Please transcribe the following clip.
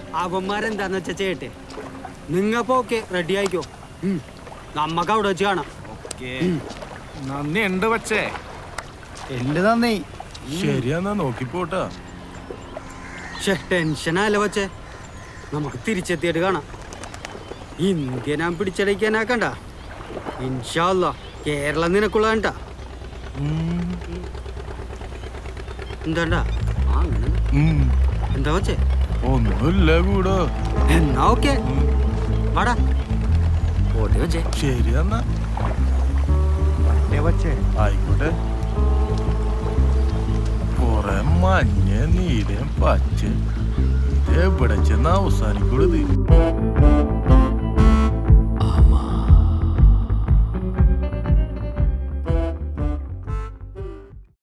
അവന്മാരെന്താന്ന് വെച്ചാ ചെയ്യട്ടെ. നിങ്ങപ്പോ okay ready ആയിക്കോ. നമ്മക്ക് അവിടെ വെച്ച് കാണാം. നന്ദി ഉണ്ട് പക്ഷേ എന്റെ നന്ദി. ശരിയാന്നാ നോക്കിപ്പോട്ടാ. ടെൻഷനല്ല വച്ചേ, നമുക്ക് തിരിച്ചെത്തിയിട്ട് കാണാം. ഇന്ത്യ ഞാൻ പിടിച്ചടയ്ക്കാനാക്കണ്ട. ഇൻഷാ അല്ലാ കേരളം നിനക്കുള്ളതാണ്ടാ. എന്താണ്ടാ അങ്ങനെ എന്താ വച്ചേ? ഒന്നുമില്ല കൂടോ. എന്നാ ഓക്കെ വാടാ ഓടി വച്ചേ. ശരിയെന്നാ വച്ചേ ആയിക്കോട്ടെ. കൊറേ മഞ്ഞ നീലയും പച്ച എവിടെ ചെന്ന് അവസാനിക്കുള്ളത്.